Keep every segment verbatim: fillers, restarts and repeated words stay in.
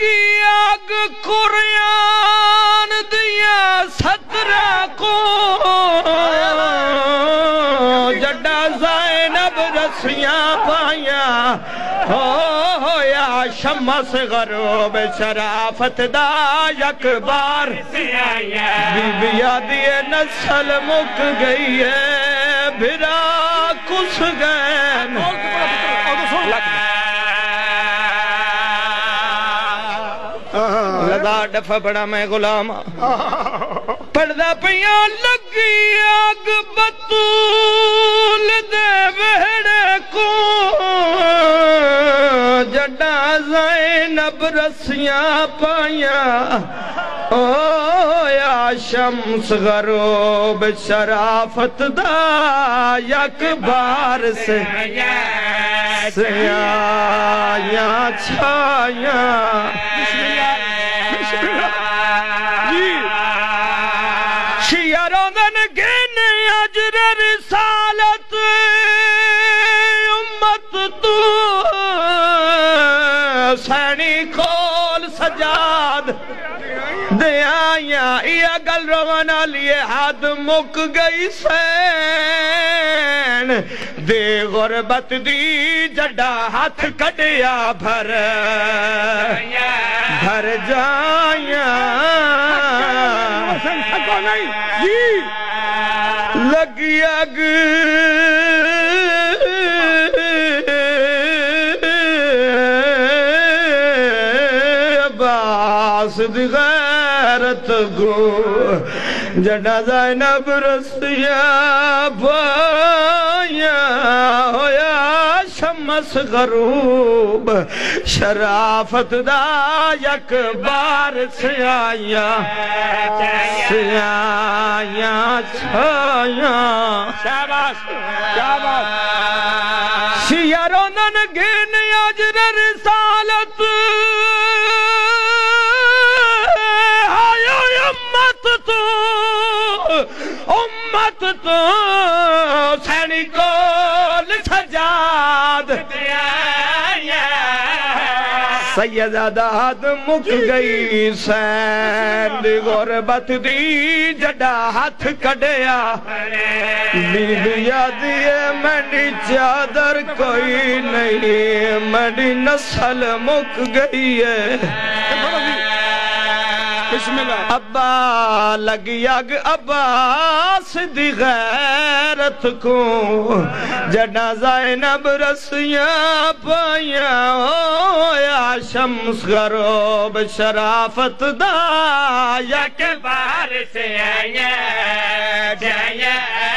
لگی آگ قرآن دیا سترہ کو جڈا زینب رسیاں پائیاں ہو یا شمس غروب شرافت دا یک بار بی بیا دیے نسل مک گئی ہے بھرا کس گئن لگا ڈفا بڑا میں غلام پردہ پیاں لگی آگ بطول دے بہڑے کو جڈا زینب رسیاں پائیاں او یا شمس غروب شرافت دا یک بار سے سیاں چھایاں شیعہ روندن گن اجر رسالت امت تو سینی کھول سجاد دیاں یا گل روانا لیے حد مک گئی سین دے غربت دی جڈا ہاتھ کڑیا بھر بھر جائیاں لگی اگ عباس دی غیرت گو جڈا زینب رسیاں پائیاں ہویا شمس غروب شرافت دا یک بار سیاں سیاں چھایاں شاباش شاباش شیعہ روندن گن اجر رسالت امت تو امت تو سینی کول سجاد سیداداد مک گئی سین دی غربت دی جڈا ہاتھ کڑیا بیبیا دیے میری چادر کوئی نہیں میری نسل مک گئی ہے ابا لگی اگ عباس دی غیرت کو جڈا زینب رسیاں پائیاں ہویا شمس غروب شرافت دا یک بار سے آیا جایا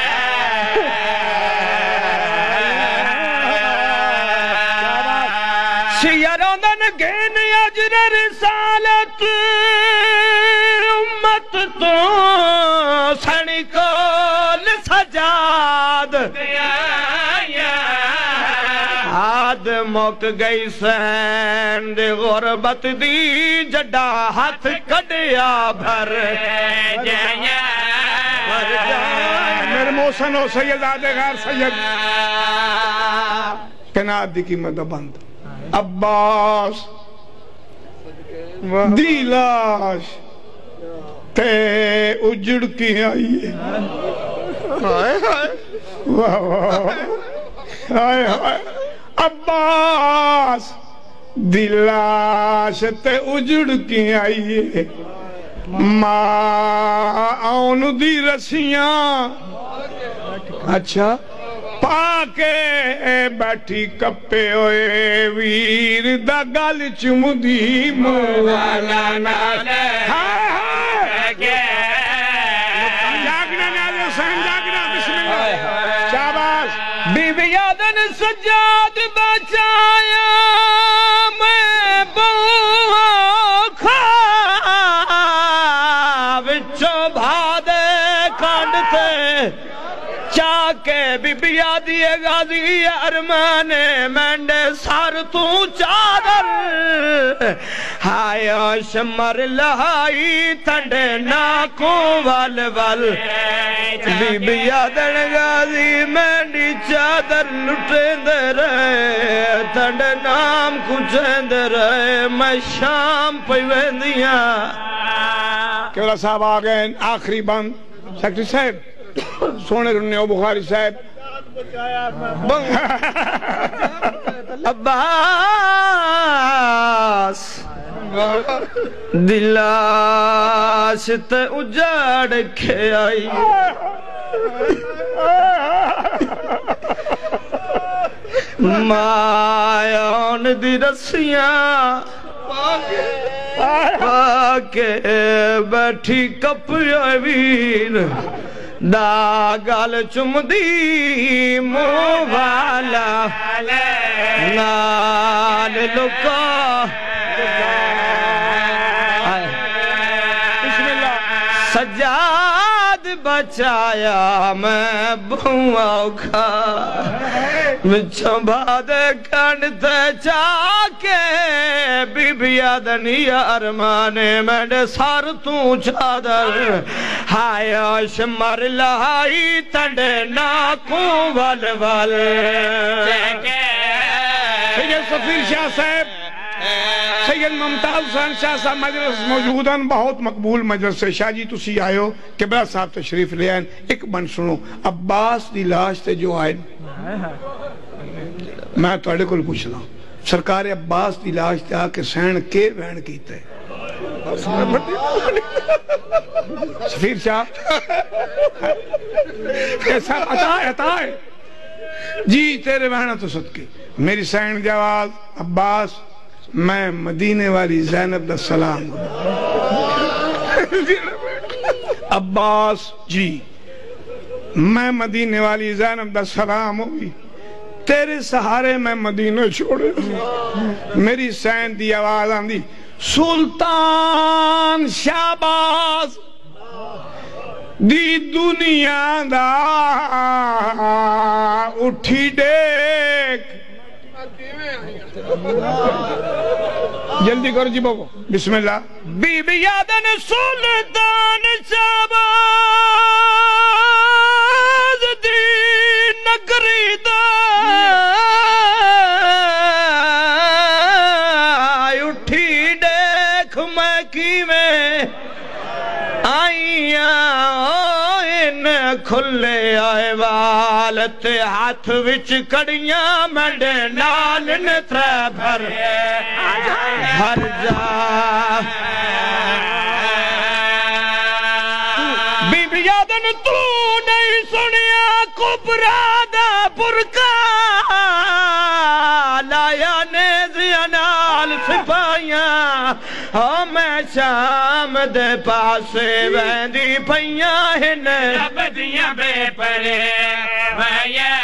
شیعہ روندن گن اجر رسالت امت تو سینی کول سجاد آد مک گئی سین دی غربت دی جڈا ہاتھ کڑیا بھر جایا میرے محسن ہو سید آدھے غیر سید کناد دی قیمت بند عباس دیلاش تے اجڑ کی آئیے آئے آئے واہ واہ آئے آئے عباس دیلاش تے اجڑ کی آئیے ماں آن دی رسیاں اچھا پاکے بیٹھی کپے ہوئے ویر دا گل چمدی مولا نالے ہائے ہائے جاگنا نالے حسین جاگنا بسم اللہ شاباش بی بی آدن سجاد بچایا میں بوکھا وچو بھادے کھانڈتے چار کے بی بی آدھی غازی ارمان مینڈے سار تو چادر ہائے شمر لہائی تھنڈے ناکوں وال وال بی بی آدھن غازی مینڈی چادر لٹیں دے رہے تھنڈے نام کچھیں دے رہے میں شام پیوندیاں کیولا صاحب آگئے آخری بند سیکٹری صاحب سونے رننے ہو بخاری صاحب عباس دلاش تے اجاڑ کے آئی مایان دی رسیاں پاکے بیٹھی کپیا ویر دا گال چم دی مووالا نال لکا سجاد بچایا میں بھواں کھا مچھوں بھادے کھنڈتے چاکے بی بی آدنی ارمانے میں سار تو چادر ہائے شمر لہائی تنڈے ناکوں وال وال سید سفیر شاہ صاحب سید ممتاز حسین شاہ صاحب مجلس موجوداً بہت مقبول مجلس سے شاہ جی تسی آئے ہو قبلہ صاحب تشریف لے آئیں ایک بند سنو عباس دی لاش تے جو آئیں میں توڑے کو پوچھنا سرکار عباس دی لاش تے آکے سین کے وین کیتے سفیر شاہ ایسا عطا عطا ہے جی تیرے وینہ تو صدقے میری سین جواز عباس میں مدینے والی زینب دا سلام عباس جی میں مدینے والی زینب دا سلام ہوئی تیرے سہارے میں مدینہ چھوڑے میری سین دی آواز آندی سلطان شہباز دی دنیا دا اٹھی دیکھ جلدی کرو جی بابو بسم اللہ بی بی آدن سلطان شہباز دی نگری دا اٹھی دیکھ میں کی میں آئیاں کھلے آئے والت ہاتھ وچ کڑیاں منڈے نال نترے بھر بھر جا بی بی آدن تو نہیں سنیا کبرا دا برکا لایا نیزیاں نال سپاہیاں ہاں میں شام دے پاسے ویندی پہیاں ہن رب دیاں بے پرے ویے